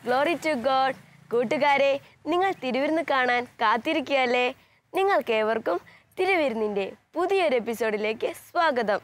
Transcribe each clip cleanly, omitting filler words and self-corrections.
Glory to God. കൂട്ടുകാരെ, നിങ്ങൾ തിരുവിരുന്ന് കാണാൻ കാത്തിരിക്കുകയല്ലേ? നിങ്ങൾക്കേവർക്കും തിരുവിരുന്നിൻ്റെ പുതിയൊരു എപ്പിസോഡിലേക്ക് സ്വാഗതം.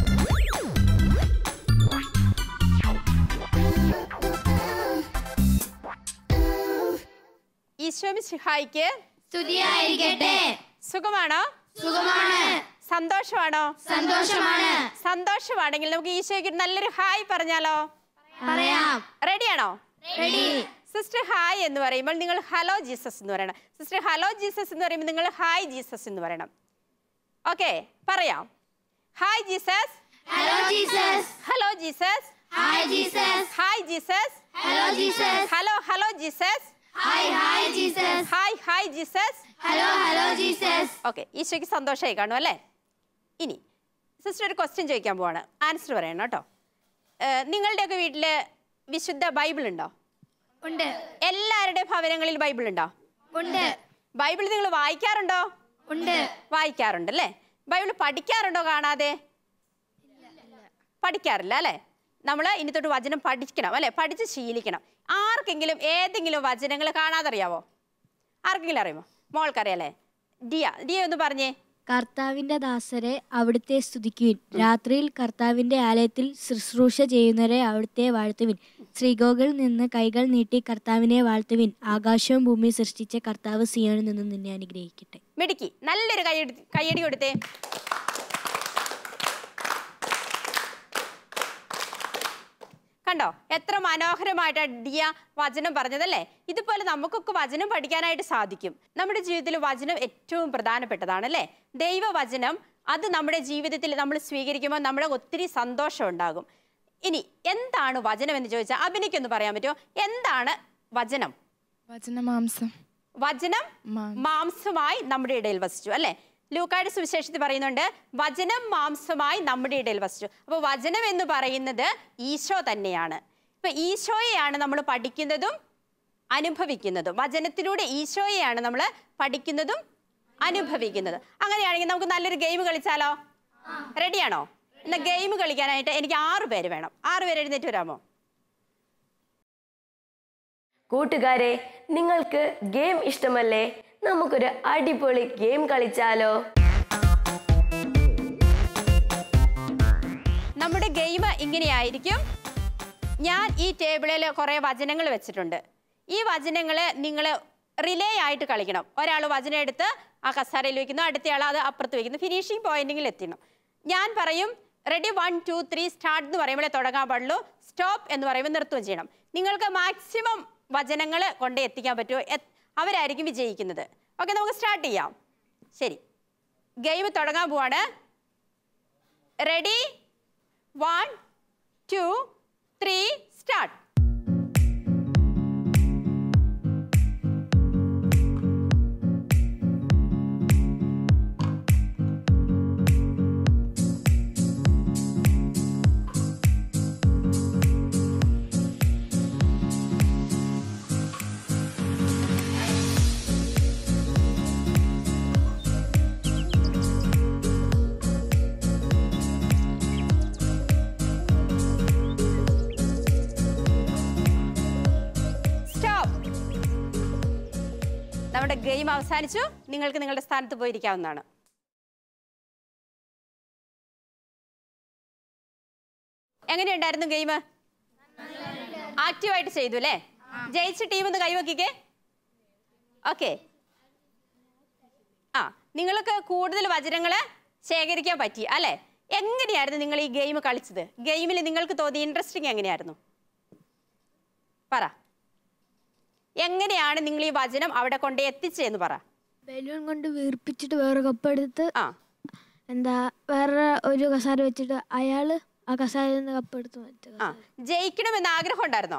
ഈശോ മിശിഹായിക്ക് സ്തുതിയായിരിക്കട്ടെ. സുഖമാണോ? സുഖമാണ്. സന്തോഷമാണോ? സന്തോഷമാണ്. സന്തോഷമാണെങ്കിൽ നമുക്ക് ഈശോയ്ക്ക് നല്ലൊരു ഹായ് പറഞ്ഞാലോ? പറയാം. റെഡിയാണോ? റെഡി. സിസ്റ്റർ ഹായ് എന്ന് പറയുമ്പോൾ നിങ്ങൾ ഹലോ ജീസസ് എന്ന് പറയണം. സിസ്റ്റർ ഹലോ ജീസസ് എന്ന് പറയുമ്പോൾ നിങ്ങൾ ഹായ് ജീസസ് എന്ന് പറയണം. ഓക്കെ, പറയാം. Hi Jesus. Hello Jesus. Hello Jesus. Hi Jesus. Hi Jesus. Hello Jesus. Hello hello Jesus. Hi hi Jesus. Hi hi Jesus. Hello hello Jesus. Okay, ഈശോയ്ക്ക് സന്തോഷമായി കാണും അല്ലേ? ഇനി സിസ്റ്റർ ഒരു ക്വസ്റ്റ്യൻ ചോദിക്കാൻ പോവാണ്, ആൻസർ പറയണം കേട്ടോ. നിങ്ങളുടെയൊക്കെ വീട്ടിൽ വിശുദ്ധ ബൈബിൾ ഉണ്ടോ? ഉണ്ട്. എല്ലാവരുടെയും ഭവനങ്ങളിൽ ബൈബിൾ ഉണ്ടോ? ഉണ്ട്. ബൈബിൾ നിങ്ങൾ വായിക്കാറുണ്ടോ? ഉണ്ട്. വായിക്കാറുണ്ട് അല്ലേ? ബൈബിൾ പഠിക്കാറുണ്ടോ? കാണാതെ പഠിക്കാറില്ല അല്ലേ? നമ്മൾ ഇനി തൊട്ട് വചനം പഠിക്കണം അല്ലേ? പഠിച്ച് ശീലിക്കണം. ആർക്കെങ്കിലും ഏതെങ്കിലും വചനങ്ങൾ കാണാതെ അറിയാവോ? ആർക്കെങ്കിലും അറിയുമോ? മോൾക്കറിയാലേ? ഡിയ ഒന്ന് പറഞ്ഞേ. കർത്താവിന്റെ ദാസരെ അവിടുത്തെ സ്തുതിക്കുവിൻ, രാത്രിയിൽ കർത്താവിന്റെ ആലയത്തിൽ ശുശ്രൂഷ ചെയ്യുന്നവരെ അവിടുത്തെ വാഴ്ത്തുവിൻ, ശ്രീകോകളിൽ നിന്ന് കൈകൾ നീട്ടി കർത്താവിനെ വാഴ്ത്തുവിൻ, ആകാശവും ഭൂമി സൃഷ്ടിച്ച കർത്താവ് സിയോനിൽ നിന്ന് നിന്നെ അനുഗ്രഹിക്കട്ടെ. മിടുക്കി, നല്ലൊരു കയ്യടി കൊടുത്തേ. കണ്ടോ എത്ര മനോഹരമായിട്ട് ഡിയ വചനം പറഞ്ഞതല്ലേ? ഇതുപോലെ നമുക്കൊക്കെ വചനം പഠിക്കാനായിട്ട് സാധിക്കും. നമ്മുടെ ജീവിതത്തിൽ വചനം ഏറ്റവും പ്രധാനപ്പെട്ടതാണ് അല്ലേ? ദൈവവചനം അത് നമ്മുടെ ജീവിതത്തിൽ നമ്മൾ സ്വീകരിക്കുമ്പോൾ നമ്മുടെ ഒത്തിരി സന്തോഷം ഉണ്ടാകും. ഇനി എന്താണ് വചനം എന്ന് ചോദിച്ചാൽ അഭിനയ്ക്കൊന്ന് പറയാൻ പറ്റുമോ? എന്താണ് വചനം? വചനമാംസം. വചനം മാംസമായി നമ്മുടെ ഇടയിൽ വസിച്ചു അല്ലേ? ലൂക്കായുടെ സുവിശേഷത്തിൽ പറയുന്നുണ്ട് വചനം മാംസമായി നമ്മുടെ ഇടയിൽ വസിച്ചു. അപ്പോൾ വചനം എന്ന് പറയുന്നത് ഈശോ തന്നെയാണ്. ഇപ്പൊ ഈശോയെയാണ് നമ്മൾ പഠിക്കുന്നതും അനുഭവിക്കുന്നതും. വചനത്തിലൂടെ ഈശോയെയാണ് നമ്മൾ പഠിക്കുന്നതും അനുഭവിക്കുന്നതും. അങ്ങനെയാണെങ്കിൽ നമുക്ക് നല്ലൊരു ഗെയിം കളിച്ചാലോ? റെഡിയാണോ? എന്നാൽ ഗെയിം കളിക്കാനായിട്ട് എനിക്ക് 6 പേര് വേണം. 6 പേര് എഴുന്നേറ്റ് വരാമോ? കൂട്ടുകാരെ, നിങ്ങൾക്ക് ഗെയിം ഇഷ്ടമല്ലേ? നമുക്കൊരു അടിപൊളി ഗെയിം കളിച്ചാലോ? നമ്മുടെ ഗെയിം ഇങ്ങനെയായിരിക്കും. ഞാൻ ഈ ടേബിളിൽ കുറേ വചനങ്ങൾ വെച്ചിട്ടുണ്ട്. ഈ വചനങ്ങൾ നിങ്ങൾ റിലേ ആയിട്ട് കളിക്കണം. ഒരാൾ വചനം എടുത്ത് ആ കസാരയിൽ വെക്കുന്നു, അടുത്തയാൾ അത് അപ്പുറത്ത് വെക്കുന്നു, ഫിനിഷിംഗ് പോയിന്റിൽ എത്തണം. ഞാൻ പറയും റെഡി 1 2 3 സ്റ്റാർട്ട് എന്ന് പറയുമ്പോഴേ തുടങ്ങാൻ പാടുള്ളൂ. സ്റ്റോപ്പ് എന്ന് പറയുമ്പോൾ നിർത്തുകയും ചെയ്യണം. നിങ്ങൾക്ക് മാക്സിമം വചനങ്ങൾ കൊണ്ട് എത്തിക്കാൻ പറ്റുമോ അവരായിരിക്കും വിജയിക്കുന്നത്. ഓക്കെ, നമുക്ക് സ്റ്റാർട്ട് ചെയ്യാം. ശരി, ഗെയിം തുടങ്ങാൻ പോവാണ്. Ready 1 2 3 start. നമ്മുടെ ഗെയിം അവസാനിച്ചു. നിങ്ങൾക്ക് നിങ്ങളുടെ സ്ഥാനത്ത് പോയിരിക്കാവുന്നതാണ്. എങ്ങനെയുണ്ടായിരുന്നു ഗെയിം? ആക്റ്റീവായിട്ട് ചെയ്തു അല്ലേ? ജയിച്ച ടീം ഒന്ന് കൈവക്കിക്കേ. ഓക്കെ, നിങ്ങൾക്ക് കൂടുതൽ വചനങ്ങൾ ശേഖരിക്കാൻ പറ്റി അല്ലേ? എങ്ങനെയായിരുന്നു നിങ്ങൾ ഈ ഗെയിം കളിച്ചത്? ഗെയിമിൽ നിങ്ങൾക്ക് തോന്നിയ ഇൻട്രസ്റ്റിംഗ് എങ്ങനെയായിരുന്നു? പറ, എങ്ങനെയാണ് നിങ്ങൾ ഈ വചനം അവിടെ കൊണ്ട് എത്തിച്ചതെന്ന് പറ. ബലൂൺ കൊണ്ട് വീർപ്പിച്ചിട്ട് വേറെ കപ്പെടുത്ത് വേറെ ഒരു കസാര വെച്ചിട്ട് അയാള് ആ കസാരയിൽ നിന്ന് കപ്പെടുത്ത് ജയിക്കണമെന്ന് ആഗ്രഹം ഉണ്ടായിരുന്നോ?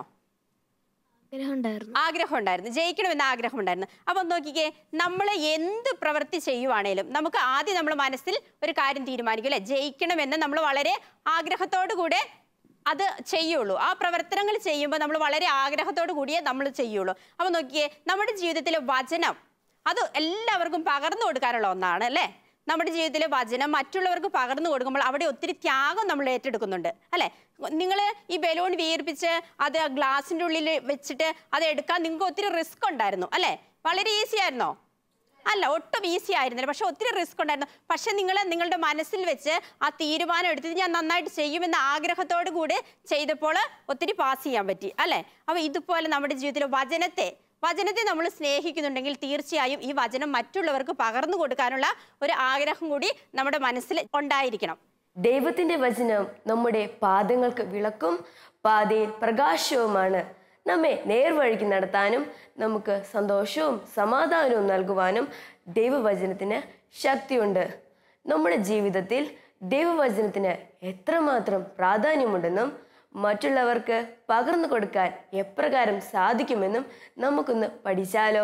ആഗ്രഹം ഉണ്ടായിരുന്നു. ജയിക്കണമെന്ന് ആഗ്രഹം ഉണ്ടായിരുന്നു. അപ്പൊ നോക്കിക്കേ, നമ്മൾ എന്ത് പ്രവൃത്തി ചെയ്യുവാണേലും നമുക്ക് ആദ്യം നമ്മൾ മനസ്സിൽ ഒരു കാര്യം തീരുമാനിക്കും അല്ലെ? ജയിക്കണമെന്ന് നമ്മൾ വളരെ ആഗ്രഹത്തോടു കൂടെ അത് ചെയ്യുള്ളൂ. ആ പ്രവർത്തനങ്ങൾ ചെയ്യുമ്പോൾ നമ്മൾ വളരെ ആഗ്രഹത്തോടു കൂടിയേ നമ്മൾ ചെയ്യുള്ളൂ. അപ്പോൾ നോക്കിയേ, നമ്മുടെ ജീവിതത്തിലെ വചനം അത് എല്ലാവർക്കും പകർന്നു കൊടുക്കാനുള്ള ഒന്നാണ് അല്ലേ? നമ്മുടെ ജീവിതത്തിലെ വചനം മറ്റുള്ളവർക്ക് പകർന്നു കൊടുക്കുമ്പോൾ അവിടെ ഒത്തിരി ത്യാഗം നമ്മൾ ഏറ്റെടുക്കുന്നുണ്ട് അല്ലേ? നിങ്ങൾ ഈ ബലൂൺ വീർപ്പിച്ച് അത് ഗ്ലാസിൻ്റെ ഉള്ളിൽ വെച്ചിട്ട് അത് എടുക്കാൻ നിങ്ങൾക്ക് ഒത്തിരി റിസ്ക് ഉണ്ടായിരുന്നു അല്ലേ? വളരെ ഈസി ആയിരുന്നോ? അല്ല, ഒട്ടും ഈസി ആയിരുന്നില്ല. പക്ഷെ ഒത്തിരി റിസ്ക് ഉണ്ടായിരുന്നു. പക്ഷെ നിങ്ങൾ നിങ്ങളുടെ മനസ്സിൽ വെച്ച് ആ തീരുമാനം എടുത്തിട്ട് ഞാൻ നന്നായിട്ട് ചെയ്യുമെന്ന ആഗ്രഹത്തോടു കൂടി ചെയ്തപ്പോൾ ഒത്തിരി പാസ് ചെയ്യാൻ പറ്റി അല്ലേ? അപ്പോൾ ഇതുപോലെ നമ്മുടെ ജീവിതത്തിൽ വചനത്തെ നമ്മൾ സ്നേഹിക്കുന്നുണ്ടെങ്കിൽ തീർച്ചയായും ഈ വചനം മറ്റുള്ളവർക്ക് പകർന്നു കൊടുക്കാനുള്ള ഒരു ആഗ്രഹം കൂടി നമ്മുടെ മനസ്സിൽ ഉണ്ടായിരിക്കണം. ദൈവത്തിന്റെ വചനം നമ്മുടെ പാദങ്ങൾക്ക് വിളക്കും പാതയിൽ പ്രകാശവുമാണ്. നമ്മെ നേർവഴിക്ക് നടത്താനും നമുക്ക് സന്തോഷവും സമാധാനവും നൽകുവാനും ദൈവവചനത്തിന് ശക്തിയുണ്ട്. നമ്മുടെ ജീവിതത്തിൽ ദൈവവചനത്തിന് എത്രമാത്രം പ്രാധാന്യമുണ്ടെന്നും മറ്റുള്ളവർക്ക് പകർന്നു കൊടുക്കാൻ എപ്രകാരം സാധിക്കുമെന്നും നമുക്കൊന്ന് പഠിച്ചാലോ?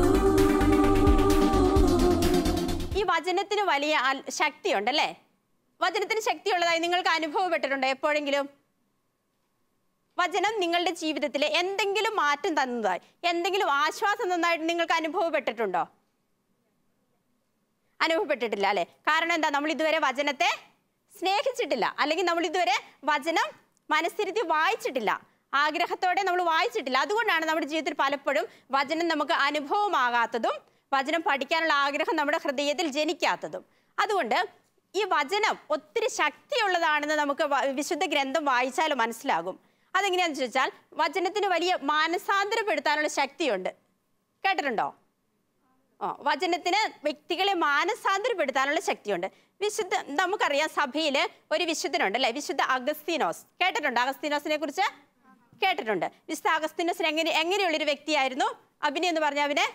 ഈ വചനത്തിന് വലിയ ശക്തിയുണ്ടല്ലേ? വചനത്തിന് ശക്തിയുള്ളതായി നിങ്ങൾക്ക് അനുഭവപ്പെട്ടിട്ടുണ്ടോ എപ്പോഴെങ്കിലും? വചനം നിങ്ങളുടെ ജീവിതത്തിൽ എന്തെങ്കിലും മാറ്റം തന്നതായി, എന്തെങ്കിലും ആശ്വാസം തന്നതായിട്ട് നിങ്ങൾക്ക് അനുഭവപ്പെട്ടിട്ടുണ്ടോ? അനുഭവപ്പെട്ടിട്ടില്ല അല്ലേ? കാരണം എന്താ? നമ്മൾ ഇതുവരെ വചനത്തെ സ്നേഹിച്ചിട്ടില്ല, അല്ലെങ്കിൽ നമ്മൾ ഇതുവരെ വചനം മനസ്സിരുത്തി വായിച്ചിട്ടില്ല, ആഗ്രഹത്തോടെ നമ്മൾ വായിച്ചിട്ടില്ല. അതുകൊണ്ടാണ് നമ്മുടെ ജീവിതത്തിൽ പലപ്പോഴും വചനം നമുക്ക് അനുഭവമാകാത്തതും വചനം പഠിക്കാനുള്ള ആഗ്രഹം നമ്മുടെ ഹൃദയത്തിൽ ജനിക്കാത്തതും. അതുകൊണ്ട് ഈ വചനം ഒത്തിരി ശക്തിയുള്ളതാണെന്ന് നമുക്ക് വിശുദ്ധ ഗ്രന്ഥം വായിച്ചാൽ മനസ്സിലാകും. അതെങ്ങനെയാണെന്ന് ചോദിച്ചാൽ വചനത്തിന് വലിയ മാനസാന്തരപ്പെടുത്താനുള്ള ശക്തിയുണ്ട്. കേട്ടിട്ടുണ്ടോ? വചനത്തിന് വ്യക്തികളെ മാനസാന്തരപ്പെടുത്താനുള്ള ശക്തിയുണ്ട്. നമുക്കറിയാം, സഭയിൽ ഒരു വിശുദ്ധനുണ്ട് അല്ലെ? വിശുദ്ധ അഗസ്തീനോസ്. കേട്ടിട്ടുണ്ടോ? അഗസ്തീനോസിനെ കുറിച്ച് കേട്ടിട്ടുണ്ട്. വിശുദ്ധ അഗസ്തീനോസിന് എങ്ങനെയുള്ളൊരു വ്യക്തിയായിരുന്നു? അഭിനയം എന്ന് പറഞ്ഞ അവനെ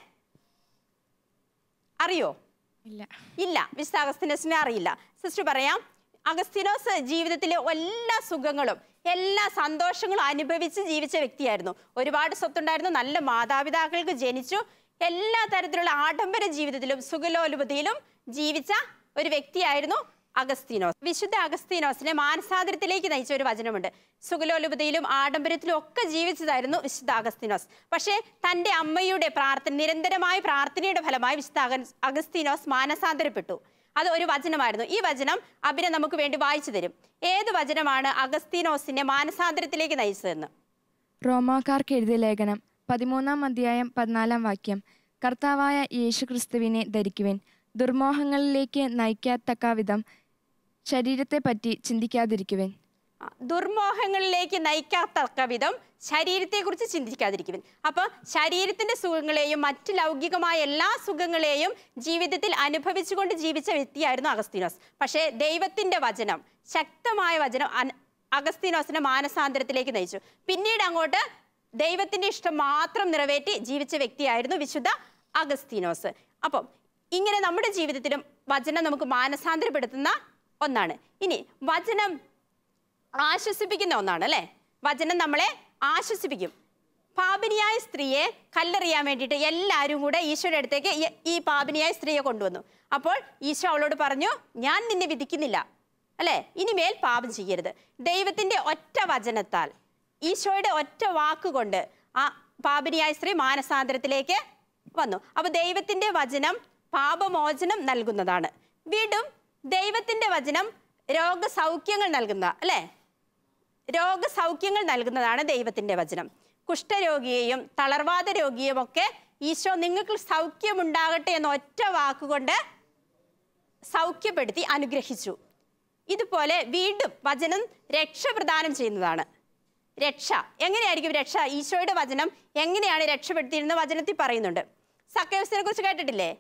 അറിയോ? ഇല്ല, വിശുദ്ധ അഗസ്തീനോസിനെ അറിയില്ല. സിസ്റ്റർ പറയാം, അഗസ്തീനോസ് ജീവിതത്തിലെ എല്ലാ സുഖങ്ങളും എല്ലാ സന്തോഷങ്ങളും അനുഭവിച്ച് ജീവിച്ച വ്യക്തിയായിരുന്നു. ഒരുപാട് സ്വത്തുണ്ടായിരുന്നു, നല്ല മാതാപിതാക്കൾക്ക് ജനിച്ചു, എല്ലാ തരത്തിലുള്ള ആഡംബര ജീവിതത്തിലും സുഖലോലുപതയിലും ജീവിച്ച ഒരു വ്യക്തിയായിരുന്നു അഗസ്തീനോസ്. വിശുദ്ധ അഗസ്തീനോസിനെ മാനസാന്തരത്തിലേക്ക് നയിച്ച ഒരു വചനമുണ്ട്. സുഖലോലുപതയിലും ആഡംബരത്തിലും ഒക്കെ ജീവിച്ചതായിരുന്നു വിശുദ്ധ അഗസ്തീനോസ്. പക്ഷേ തൻ്റെ അമ്മയുടെ നിരന്തരമായ പ്രാർത്ഥനയുടെ ഫലമായി വിശുദ്ധ അഗസ്തീനോസ് മാനസാന്തരപ്പെട്ടു. അത് ഒരു വചനമായിരുന്നു. ഈ വചനം അഭിനെ നമുക്ക് വേണ്ടി വായിച്ചു തരും. ഏത് വചനമാണ് അഗസ്തീനോസിനെ മാനസാന്തരത്തിലേക്ക് നയിച്ചതെന്ന്? റോമാക്കാർക്ക് എഴുതിയ ലേഖനം 13-ാം അധ്യായം 14-ാം വാക്യം. കർത്താവായ യേശുക്രിസ്തുവിനെ ധരിക്കുവിൻ, ദുർമോഹങ്ങളിലേക്ക് നയിക്കത്തക്ക വിധം ശരീരത്തെപ്പറ്റി ചിന്തിക്കാതിരിക്കുവിൻ. ദുർമോഹങ്ങളിലേക്ക് നയിക്കത്തക്ക വിധം ശരീരത്തെക്കുറിച്ച് ചിന്തിക്കാതിരിക്കുവിൻ. അപ്പോൾ ശരീരത്തിൻ്റെ സുഖങ്ങളെയും മറ്റ് ലൗകികമായ എല്ലാ സുഖങ്ങളെയും ജീവിതത്തിൽ അനുഭവിച്ചുകൊണ്ട് ജീവിച്ച വ്യക്തിയായിരുന്നു അഗസ്തീനോസ്. പക്ഷേ ദൈവത്തിൻ്റെ വചനം, ശക്തമായ വചനം അഗസ്തീനോസിനെ മാനസാന്തരത്തിലേക്ക് നയിച്ചു. പിന്നീട് അങ്ങോട്ട് ദൈവത്തിൻ്റെ ഇഷ്ടം മാത്രം നിറവേറ്റി ജീവിച്ച വ്യക്തിയായിരുന്നു വിശുദ്ധ അഗസ്തീനോസ്. അപ്പം ഇങ്ങനെ നമ്മുടെ ജീവിതത്തിലും വചനം നമുക്ക് മാനസാന്തരപ്പെടുത്തുന്ന ഒന്നാണ്. ഇനി വചനം ആശ്വസിപ്പിക്കുന്ന ഒന്നാണ് അല്ലേ? വചനം നമ്മളെ ആശ്വസിപ്പിക്കും. പാപിനിയായ സ്ത്രീയെ കല്ലെറിയാൻ വേണ്ടിയിട്ട് എല്ലാവരും കൂടെ ഈശോയുടെ അടുത്തേക്ക് ഈ പാപിനിയായ സ്ത്രീയെ കൊണ്ടുവന്നു. അപ്പോൾ ഈശോ അവളോട് പറഞ്ഞു, ഞാൻ നിന്നെ വിധിക്കുന്നില്ല അല്ലേ, ഇനിമേൽ പാപം ചെയ്യരുത്. ദൈവത്തിൻ്റെ ഒറ്റ വചനത്താൽ, ഈശോയുടെ ഒറ്റ വാക്കുകൊണ്ട് ആ പാപിനിയായ സ്ത്രീ മാനസാന്തരത്തിലേക്ക് വന്നു. അപ്പോൾ ദൈവത്തിൻ്റെ വചനം പാപമോചനം നൽകുന്നതാണ്. വീണ്ടും ദൈവത്തിൻ്റെ വചനം രോഗസൗഖ്യങ്ങൾ നൽകുന്ന അല്ലേ? രോഗസൗഖ്യങ്ങൾ നൽകുന്നതാണ് ദൈവത്തിൻ്റെ വചനം. കുഷ്ഠരോഗിയെയും തളർവാദ രോഗിയും ഒക്കെ ഈശോ നിങ്ങൾക്ക് സൗഖ്യമുണ്ടാകട്ടെ എന്ന ഒറ്റ വാക്കുകൊണ്ട് സൗഖ്യപ്പെടുത്തി അനുഗ്രഹിച്ചു. ഇതുപോലെ വീണ്ടും വചനം രക്ഷ പ്രദാനം ചെയ്യുന്നതാണ്. രക്ഷ എങ്ങനെയായിരിക്കും? രക്ഷ ഈശോയുടെ വചനം എങ്ങനെയാണ് രക്ഷപ്പെടുത്തിയിരുന്ന വചനത്തിൽ പറയുന്നുണ്ട്. സക്കേവൂസിനെ കുറിച്ച് കേട്ടിട്ടില്ലേ?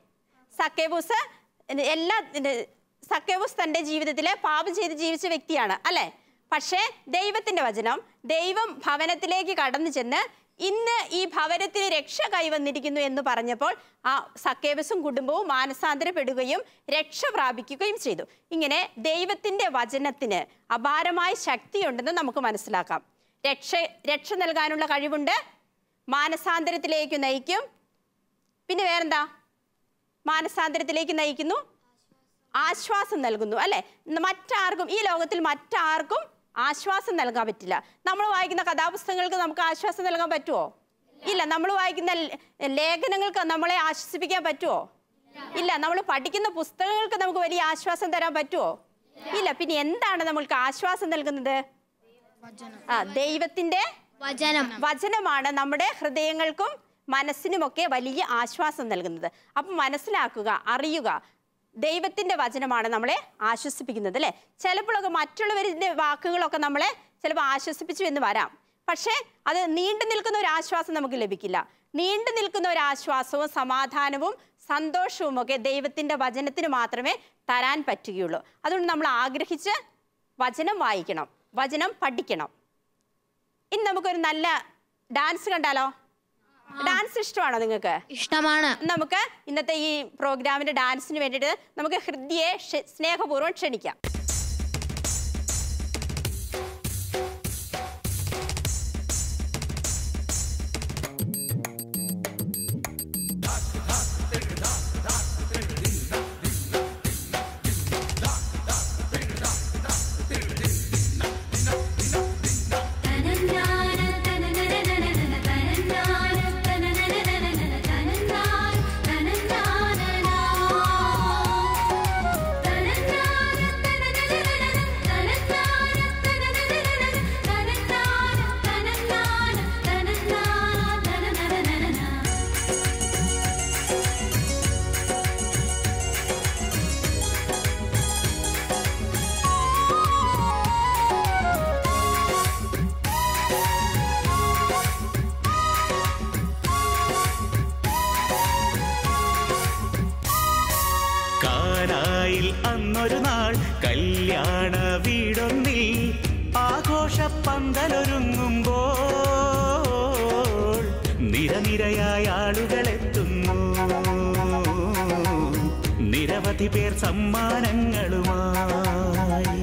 സക്കേവൂസ് തൻ്റെ ജീവിതത്തിൽ പാപം ചെയ്ത് ജീവിച്ച വ്യക്തിയാണ് അല്ലേ? പക്ഷേ ദൈവത്തിൻ്റെ വചനം, ദൈവം ഭവനത്തിലേക്ക് കടന്നു ചെന്ന് ഇന്ന് ഈ ഭവനത്തിന് രക്ഷ കൈവന്നിരിക്കുന്നു എന്ന് പറഞ്ഞപ്പോൾ ആ സക്കേവൂസും കുടുംബവും മാനസാന്തരപ്പെടുകയും രക്ഷ പ്രാപിക്കുകയും ചെയ്തു. ഇങ്ങനെ ദൈവത്തിൻ്റെ വചനത്തിന് അപാരമായ ശക്തിയുണ്ടെന്ന് നമുക്ക് മനസ്സിലാക്കാം. രക്ഷ നൽകാനുള്ള കഴിവുണ്ട്, മാനസാന്തരത്തിലേക്ക് നയിക്കും. പിന്നെ വേറെന്താ? മാനസാന്തരത്തിലേക്ക് നയിക്കുന്നു, ആശ്വാസം നൽകുന്നു അല്ലേ? മറ്റാർക്കും, ഈ ലോകത്തിൽ മറ്റാർക്കും ആശ്വാസം നൽകാൻ പറ്റില്ല. നമ്മൾ വായിക്കുന്ന കഥാപുസ്തകങ്ങൾക്ക് നമുക്ക് ആശ്വാസം നൽകാൻ പറ്റുമോ? ഇല്ല. നമ്മൾ വായിക്കുന്ന ലേഖനങ്ങൾക്ക് നമ്മളെ ആശ്വസിപ്പിക്കാൻ പറ്റുമോ? ഇല്ല. നമ്മൾ പഠിക്കുന്ന പുസ്തകങ്ങൾക്ക് നമുക്ക് വലിയ ആശ്വാസം തരാൻ പറ്റുമോ? ഇല്ല. പിന്നെ എന്താണ് നമ്മൾക്ക് ആശ്വാസം നൽകുന്നത്? ദൈവത്തിന്റെ വചനമാണ് നമ്മുടെ ഹൃദയങ്ങൾക്കും മനസ്സിനുമൊക്കെ വലിയ ആശ്വാസം നൽകുന്നത്. അപ്പം മനസ്സിലാക്കുക, അറിയുക, ദൈവത്തിന്റെ വചനമാണ് നമ്മളെ ആശ്വസിപ്പിക്കുന്നത് അല്ലേ? ചിലപ്പോഴൊക്കെ മറ്റുള്ളവരുടെ വാക്കുകളൊക്കെ നമ്മളെ ചിലപ്പോൾ ആശ്വസിപ്പിച്ചു എന്ന് വരാം. പക്ഷേ അത് നീണ്ടു നിൽക്കുന്ന ഒരു ആശ്വാസം നമുക്ക് ലഭിക്കില്ല. നീണ്ടു നിൽക്കുന്ന ഒരു ആശ്വാസവും സമാധാനവും സന്തോഷവും ഒക്കെ ദൈവത്തിന്റെ വചനത്തിന് മാത്രമേ തരാൻ പറ്റുകയുള്ളൂ. അതുകൊണ്ട് നമ്മൾ ആഗ്രഹിച്ച് വചനം വായിക്കണം, വചനം പഠിക്കണം. ഇനി നമുക്കൊരു നല്ല ഡാൻസ് കണ്ടാലോ? ഡാൻസ് ഇഷ്ടമാണോ നിങ്ങൾക്ക്? ഇഷ്ടമാണ്. നമുക്ക് ഇന്നത്തെ ഈ പ്രോഗ്രാമിന്റെ ഡാൻസിന് വേണ്ടിയിട്ട് നമുക്ക് ഹൃദയെ സ്നേഹപൂർവ്വം ക്ഷണിക്കാം. അന്നൊരു നാൾ കല്യാണ വീടൊന്നിൽ ആഘോഷപ്പന്തലൊരുങ്ങുമ്പോൾ നിരനിരയായ ആളുകളെത്തുന്നു. നിരവധി പേർ സമ്മാനങ്ങളുമായി.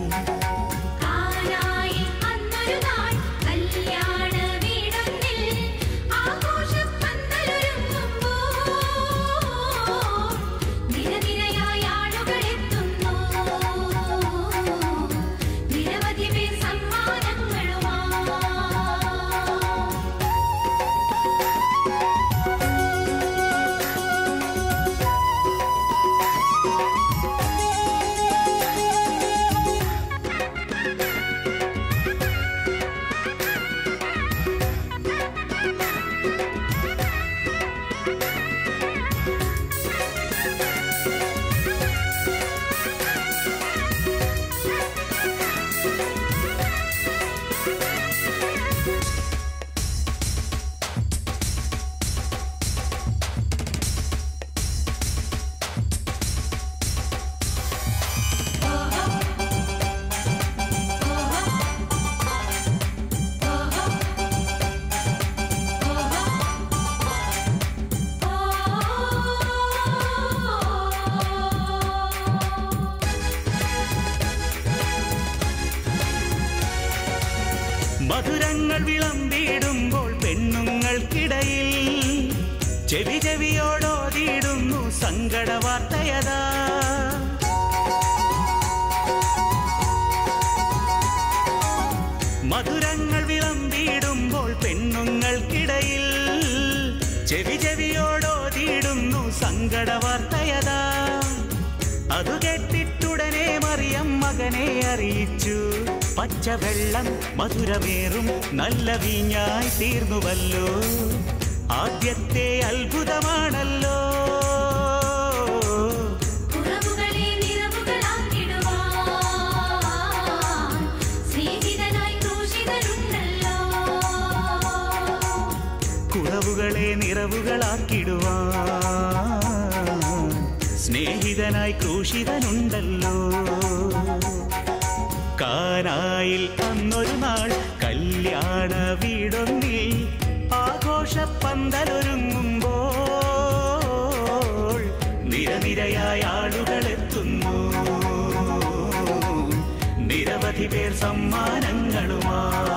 മധുരങ്ങൾ വിളമ്പിടുമ്പോൾ പെണ്ണുങ്ങൾക്കിടയിൽ ചെവി ചെവിയോടോതിയിടുന്നു സങ്കട വാർത്തയതാ. മധുരങ്ങൾ വിളമ്പിടുമ്പോൾ പെണ്ണുങ്ങൾക്കിടയിൽ ചെവി ചെവിയോടോതിയിടുന്നു സങ്കട വാർത്തയതാ. അതു കേട്ടിട്ടുടനെ മറിയം മകനെ അറിയിച്ചു, പച്ചവെള്ളം മധുരമേറും നല്ല വീഞ്ഞായി തീർന്നുവല്ലോ. ആദ്യത്തെ അത്ഭുതമാണല്ലോ. കുറവുകളെ നിറവുകളാക്കിടുവാൻ സ്നേഹിതനായി ക്രൂശിതനുണ്ടല്ലോ. കാനായിൽ അന്നൊരു നാൾ കല്യാണ വീടൊന്നിൽ ആഘോഷപ്പന്തലൊരുങ്ങുമ്പോൾ നിരനിരയായ ആളുകളെത്തുന്നു. നിരവധി പേർ സമ്മാനങ്ങളുമായി.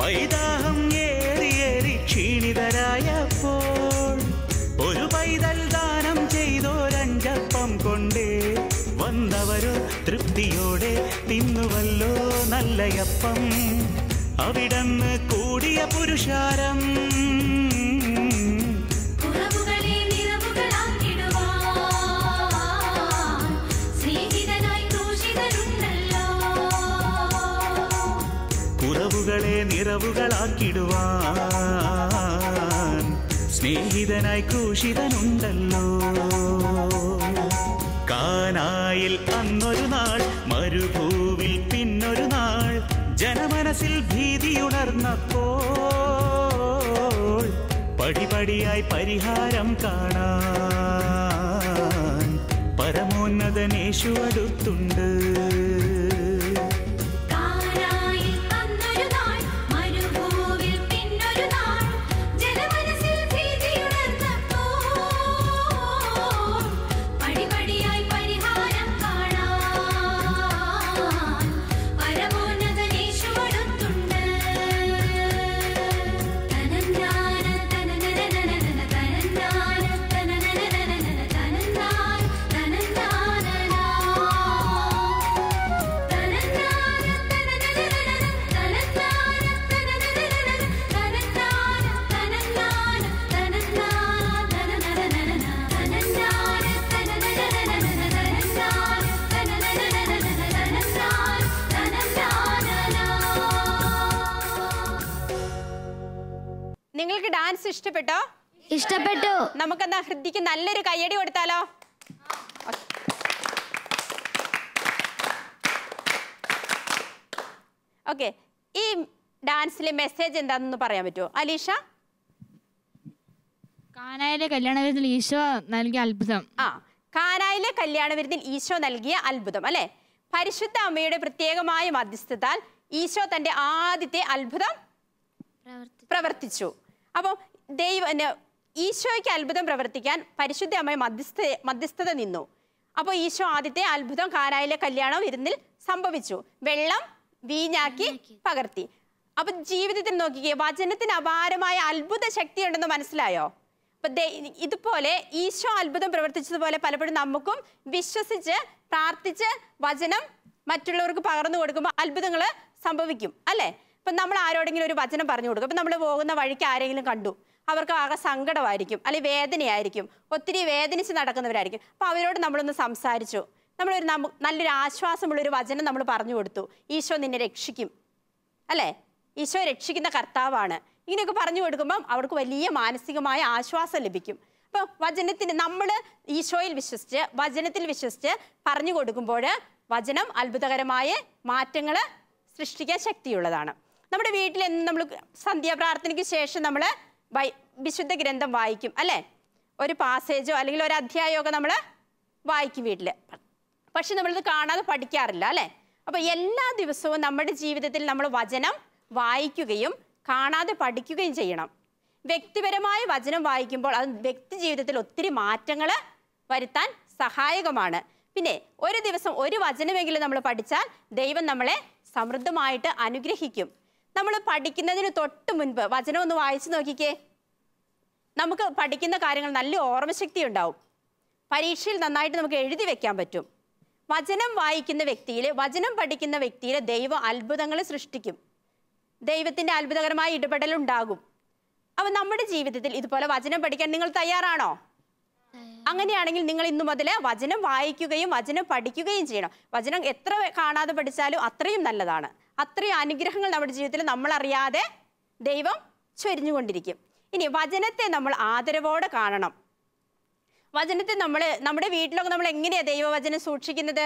വൈദാഹം ഏറിയേറി ക്ഷീണിതരായപ്പോൾ ഒരു പൈതൽ ദാനം ചെയ്തോരഞ്ചപ്പം കൊണ്ടേ വന്നവരോ തൃപ്തിയോടെ തിന്നുവല്ലോ നല്ലയപ്പം. അവിടന്ന് കൂടിയ പുരുഷാരം കുറവുകളെ നിറവുകളാക്കിടുവാൻ സ്നേഹിതനായി ക്രൂശിതനുണ്ടല്ലോ. കാനായിൽ അന്നൊരു നാൾ, മരുഭൂവിൽ പിന്നൊരു നാൾ, ജനമനസ്സിൽ ഭീതിയുണർന്നപ്പോൾ പടിപടിയായി പരിഹാരം കാണാൻ പരമോന്നതനേശു അടുത്തുണ്ട്. നിങ്ങൾക്ക് ഡാൻസ് ഇഷ്ടപ്പെട്ടോ? ഇഷ്ടപ്പെട്ടു. നമുക്കെന്നാ ഹൃദിക്ക് നല്ലൊരു കയ്യടി കൊടുത്താലോ? ഓക്കെ, ഈ ഡാൻസിലെ മെസ്സേജ് എന്താണെന്ന് പറയാൻ പറ്റുമോ അലീഷ? കാനായിലെ കല്യാണ വിരുന്നിൽ ഈശോ നൽകിയ അത്ഭുതം. കാനായിലെ കല്യാണ വിരുന്നിൽ ഈശോ നൽകിയ അത്ഭുതം അല്ലെ. പരിശുദ്ധ അമ്മയുടെ പ്രത്യേകമായ മധ്യസ്ഥത്താൽ ഈശോ തന്റെ ആദ്യത്തെ അത്ഭുതം പ്രവർത്തിച്ചു. അപ്പോൾ ഈശോയ്ക്ക് അത്ഭുതം പ്രവർത്തിക്കാൻ പരിശുദ്ധ അമ്മ മധ്യസ്ഥത നിന്നു. അപ്പോൾ ഈശോ ആദ്യത്തെ അത്ഭുതം കാനായിലെ കല്യാണ വിരുന്നിൽ സംഭവിച്ചു. വെള്ളം വീഞ്ഞാക്കി പകർത്തി. അപ്പൊ ജീവിതത്തിൽ നോക്കിക്കേ, വചനത്തിന് അപാരമായ അത്ഭുത ശക്തി ഉണ്ടെന്ന് മനസ്സിലായോ? അപ്പൊ ഇതുപോലെ ഈശോ അത്ഭുതം പ്രവർത്തിച്ചതുപോലെ പലപ്പോഴും നമുക്കും വിശ്വസിച്ച് പ്രാർത്ഥിച്ച് വചനം മറ്റുള്ളവർക്ക് പകർന്നു കൊടുക്കുമ്പോൾ അത്ഭുതങ്ങൾ സംഭവിക്കും അല്ലേ. ഇപ്പം നമ്മൾ ആരോടെങ്കിലും ഒരു വചനം പറഞ്ഞു കൊടുക്കും. അപ്പം നമ്മൾ പോകുന്ന വഴിക്ക് ആരെങ്കിലും കണ്ടു, അവർക്ക് ആകെ സങ്കടമായിരിക്കും, അല്ലെങ്കിൽ വേദനയായിരിക്കും, ഒത്തിരി വേദനിച്ച് നടക്കുന്നവരായിരിക്കും. അപ്പോൾ അവരോട് നമ്മളൊന്ന് സംസാരിച്ചു, നല്ലൊരു ആശ്വാസമുള്ളൊരു വചനം നമ്മൾ പറഞ്ഞു കൊടുത്തു. ഈശോ നിന്നെ രക്ഷിക്കും അല്ലേ, ഈശോ രക്ഷിക്കുന്ന കർത്താവാണ്, ഇങ്ങനെയൊക്കെ പറഞ്ഞു കൊടുക്കുമ്പം അവർക്ക് വലിയ മാനസികമായ ആശ്വാസം ലഭിക്കും. അപ്പോൾ വചനത്തിന് നമ്മൾ ഈശോയിൽ വിശ്വസിച്ച് വചനത്തിൽ വിശ്വസിച്ച് പറഞ്ഞു കൊടുക്കുമ്പോൾ വചനം അത്ഭുതകരമായ മാറ്റങ്ങൾ സൃഷ്ടിക്കാൻ ശക്തിയുള്ളതാണ്. നമ്മുടെ വീട്ടിൽ എന്നും നമ്മൾ സന്ധ്യാപ്രാർത്ഥനയ്ക്ക് ശേഷം നമ്മൾ വിശുദ്ധ ഗ്രന്ഥം വായിക്കും അല്ലേ. ഒരു പാസേജോ അല്ലെങ്കിൽ ഒരു അധ്യായമൊക്കെ നമ്മൾ വായിക്കും വീട്ടിൽ. പക്ഷെ നമ്മളിത് കാണാതെ പഠിക്കാറില്ല അല്ലേ. അപ്പോൾ എല്ലാ ദിവസവും നമ്മുടെ ജീവിതത്തിൽ നമ്മൾ വചനം വായിക്കുകയും കാണാതെ പഠിക്കുകയും ചെയ്യണം. വ്യക്തിപരമായ വചനം വായിക്കുമ്പോൾ അത് വ്യക്തി ജീവിതത്തിൽ ഒത്തിരി മാറ്റങ്ങൾ വരുത്താൻ സഹായകമാണ്. പിന്നെ ഒരു ദിവസം ഒരു വചനമെങ്കിലും നമ്മൾ പഠിച്ചാൽ ദൈവം നമ്മളെ സമൃദ്ധമായിട്ട് അനുഗ്രഹിക്കും. നമ്മൾ പഠിക്കുന്നതിന് തൊട്ട് മുൻപ് വചനം ഒന്ന് വായിച്ചു നോക്കിക്കേ, നമുക്ക് പഠിക്കുന്ന കാര്യങ്ങൾ നല്ല ഓർമ്മശക്തി ഉണ്ടാവും. പരീക്ഷയിൽ നന്നായിട്ട് നമുക്ക് എഴുതി വെക്കാൻ പറ്റും. വചനം വായിക്കുന്ന വ്യക്തിയിൽ, വചനം പഠിക്കുന്ന വ്യക്തിയിൽ ദൈവം അത്ഭുതങ്ങൾ സൃഷ്ടിക്കും. ദൈവത്തിൻ്റെ അത്ഭുതകരമായ ഇടപെടലുണ്ടാകും. അപ്പം നമ്മുടെ ജീവിതത്തിൽ ഇതുപോലെ വചനം പഠിക്കാൻ നിങ്ങൾ തയ്യാറാണോ? അങ്ങനെയാണെങ്കിൽ നിങ്ങൾ ഇന്നു മുതൽ വചനം വായിക്കുകയും വചനം പഠിക്കുകയും ചെയ്യണം. വചനം എത്ര കാണാതെ പഠിച്ചാലും അത്രയും നല്ലതാണ്. അത്രയും അനുഗ്രഹങ്ങൾ നമ്മുടെ ജീവിതത്തിൽ നമ്മളറിയാതെ ദൈവം ചൊരിഞ്ഞുകൊണ്ടിരിക്കും. ഇനി വചനത്തെ നമ്മൾ ആദരവോടെ കാണണം. വചനത്തെ നമ്മുടെ വീട്ടിലൊക്കെ നമ്മൾ എങ്ങനെയാണ് ദൈവവചനം സൂക്ഷിക്കുന്നത്?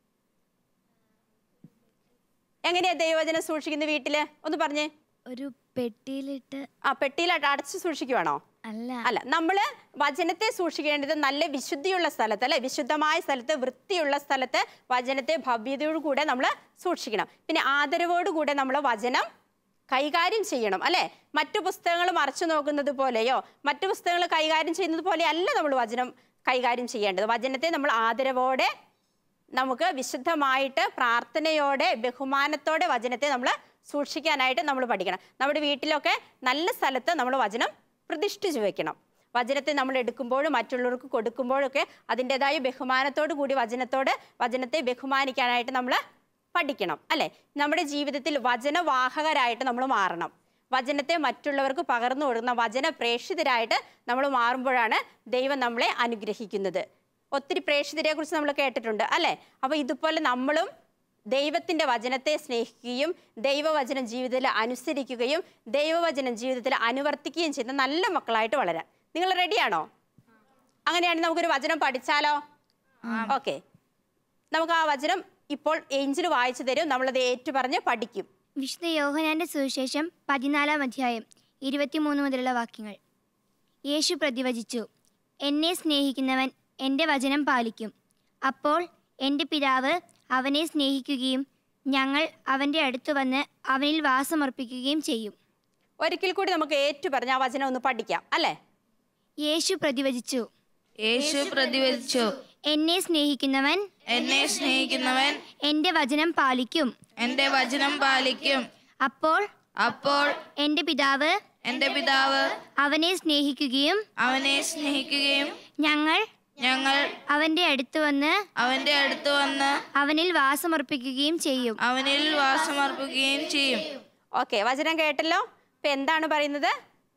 എങ്ങനെയാ ദൈവവചനം സൂക്ഷിക്കുന്നത് വീട്ടില്? ഒന്ന് പറഞ്ഞേ. ഒരു പെട്ടിയിലിട്ട്. പെട്ടിയിലായിട്ട് അടച്ചു സൂക്ഷിക്കുവാണോ? അല്ല, നമ്മള് വചനത്തെ സൂക്ഷിക്കേണ്ടത് നല്ല വിശുദ്ധിയുള്ള സ്ഥലത്ത് അല്ലെ, വിശുദ്ധമായ സ്ഥലത്ത്, വൃത്തിയുള്ള സ്ഥലത്ത് വചനത്തെ ഭവ്യതയോടുകൂടെ നമ്മൾ സൂക്ഷിക്കണം. പിന്നെ ആദരവോടുകൂടെ നമ്മൾ വചനം കൈകാര്യം ചെയ്യണം അല്ലെ. മറ്റു പുസ്തകങ്ങൾ മറച്ചു നോക്കുന്നത് പോലെയോ മറ്റു പുസ്തകങ്ങൾ കൈകാര്യം ചെയ്യുന്നത് പോലെ അല്ല നമ്മൾ വചനം കൈകാര്യം ചെയ്യേണ്ടത്. വചനത്തെ നമ്മൾ ആദരവോടെ, നമുക്ക് വിശുദ്ധമായിട്ട് പ്രാർത്ഥനയോടെ ബഹുമാനത്തോടെ വചനത്തെ നമ്മൾ സൂക്ഷിക്കാനായിട്ട് നമ്മൾ പഠിക്കണം. നമ്മുടെ വീട്ടിലൊക്കെ നല്ല സ്ഥലത്ത് നമ്മൾ വചനം പ്രതിഷ്ഠിച്ചു വെക്കണം. വചനത്തെ നമ്മൾ എടുക്കുമ്പോഴും മറ്റുള്ളവർക്ക് കൊടുക്കുമ്പോഴൊക്കെ അതിൻ്റെതായ ബഹുമാനത്തോടു കൂടി വചനത്തെ ബഹുമാനിക്കാനായിട്ട് നമ്മൾ പഠിക്കണം അല്ലേ. നമ്മുടെ ജീവിതത്തിൽ വചനവാഹകരായിട്ട് നമ്മൾ മാറണം. വചനത്തെ മറ്റുള്ളവർക്ക് പകർന്നു കൊടുക്കുന്ന വചന പ്രേക്ഷിതരായിട്ട് നമ്മൾ മാറുമ്പോഴാണ് ദൈവം നമ്മളെ അനുഗ്രഹിക്കുന്നത്. ഒത്തിരി പ്രേക്ഷിതരെ കുറിച്ച് നമ്മൾ കേട്ടിട്ടുണ്ട് അല്ലേ. അപ്പോൾ ഇതുപോലെ നമ്മളും ദൈവത്തിൻ്റെ വചനത്തെ സ്നേഹിക്കുകയും ദൈവവചനം ജീവിതത്തിൽ അനുസരിക്കുകയും ദൈവവചനം ജീവിതത്തിൽ അനുവർത്തിക്കുകയും ചെയ്യുന്ന നല്ല മക്കളായിട്ട് വളരാൻ നിങ്ങൾ റെഡിയാണോ? അങ്ങനെയാണെങ്കിൽ നമുക്കൊരു വചനം പഠിച്ചാലോ? ഓക്കെ, നമുക്ക് ആ വചനം ഇപ്പോൾ ഏഞ്ചൽ വായിച്ചു തരും. നമ്മളത് ഏറ്റുപറഞ്ഞ് പഠിക്കും. വിശുദ്ധ യോഹന്നാന്റെ സുവിശേഷം 14-ാം അധ്യായം 23 മുതലുള്ള വാക്യങ്ങൾ. യേശു പ്രതിവചിച്ചു, എന്നെ സ്നേഹിക്കുന്നവൻ എൻ്റെ വചനം പാലിക്കും. അപ്പോൾ എൻ്റെ പിതാവ് അവനെ സ്നേഹിക്കുകയും ഞങ്ങൾ അവൻ്റെ അടുത്ത് വന്ന് അവനിൽ വാസമർപ്പിക്കുകയും ചെയ്യും. ഒരിക്കൽ കൂടി നമുക്ക് ഏറ്റുപറഞ്ഞ് ആ വചനം ഒന്ന് പഠിക്കാം അല്ലേ. യേശു പ്രതിവചിച്ചു, എന്നെ സ്നേഹിക്കുന്നവൻ എൻ്റെ വചനം പാലിക്കും. അപ്പോൾ എൻ്റെ പിതാവ് അവനെ സ്നേഹിക്കുകയും ഞങ്ങൾ അവന്റെ അടുത്ത് വന്ന് അവനിൽ വാസമർപ്പിക്കുകയും ചെയ്യും. ഓക്കെ, വചനം കേട്ടല്ലോ. ഇപ്പൊ എന്താണ് പറയുന്നത്?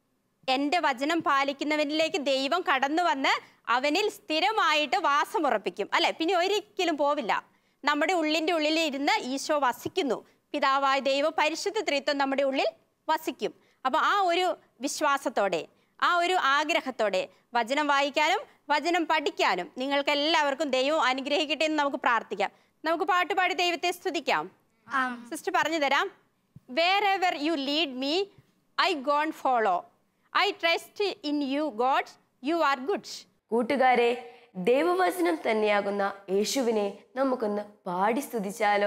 എൻ്റെ വചനം പാലിക്കുന്നവനിലേക്ക് ദൈവം കടന്നു വന്ന് അവനിൽ സ്ഥിരമായിട്ട് വാസമുറപ്പിക്കും അല്ലെ. പിന്നെ ഒരിക്കലും പോവില്ല. നമ്മുടെ ഉള്ളിൽ ഇരുന്ന് ഈശോ വസിക്കുന്നു. പിതാവായ ദൈവം പരിശുദ്ധ ത്രിത്വം നമ്മുടെ ഉള്ളിൽ വസിക്കും. അപ്പോൾ ആ ഒരു വിശ്വാസത്തോടെ, ആ ഒരു ആഗ്രഹത്തോടെ വചനം വായിക്കാനും വചനം പഠിക്കാനും നിങ്ങൾക്ക് എല്ലാവർക്കും ദൈവം അനുഗ്രഹിക്കട്ടെ എന്ന് നമുക്ക് പ്രാർത്ഥിക്കാം. നമുക്ക് പാട്ടുപാടി ദൈവത്തെ സ്തുതിക്കാം. സിസ്റ്റർ പറഞ്ഞു തരാം. Wherever you lead me, I go and follow. I trust in you, God. You are good. കൂട്ടുകാരെ, ദൈവവചനം തന്നെയാകുന്ന യേശുവിനെ നമുക്കൊന്ന് പാടി സ്തുതിച്ചാലോ?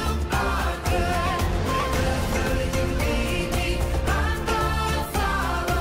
follow.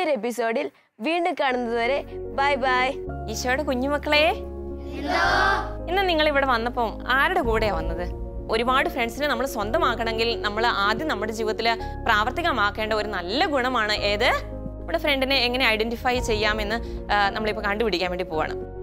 മറ്റൊരു എപ്പിസോഡിൽ വീണ്ടും കാണുന്നതുവരെ ബൈ ബൈ. ഈശോയുടെ കുഞ്ഞുമക്കളെ, ഇന്ന് നിങ്ങൾ ഇവിടെ വന്നപ്പോൾ ആരുടെ കൂടെയാ വന്നത്? ഒരുപാട് ഫ്രണ്ട്സിനെ നമ്മൾ സ്വന്തമാക്കണമെങ്കിൽ നമ്മൾ ആദ്യം നമ്മുടെ ജീവിതത്തിൽ പ്രാവർത്തികമാക്കേണ്ട ഒരു നല്ല ഗുണമാണ് ഏത്? നമ്മുടെ ഫ്രണ്ടിനെ എങ്ങനെ ഐഡന്റിഫൈ ചെയ്യാമെന്ന് നമ്മളിപ്പോൾ കണ്ടുപിടിക്കാൻ വേണ്ടി പോവാണ്.